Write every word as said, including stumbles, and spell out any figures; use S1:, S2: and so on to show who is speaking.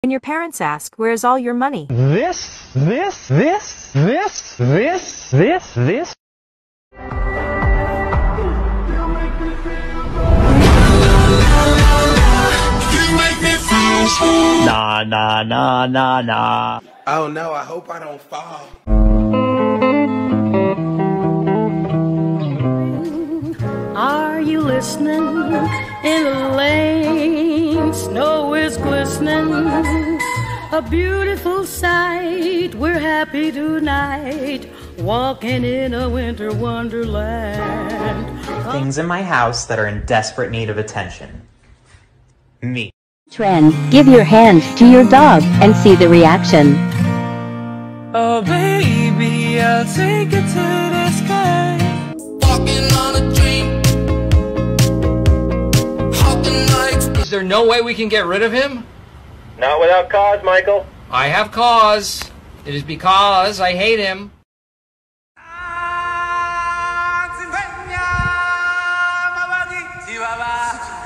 S1: When your parents ask, where's all your money?
S2: This, this, this, this, this, this, this. Nah, nah, nah, nah, nah.
S3: Oh no, I hope I don't fall.
S4: Are you listening? In the lane, snow is glistening. A beautiful sight, we're happy tonight, walking in a winter wonderland.
S5: Things in my house that are in desperate need of attention. Me.
S6: Trend, give your hand to your dog and see the reaction.
S7: Oh baby, I'll take it to the sky.
S8: Walking on a dream. Hopping like...
S9: Is there no way we can get rid of him?
S2: Not without cause, Michael.
S9: I have cause. It is because I hate him.
S7: Chihuahua.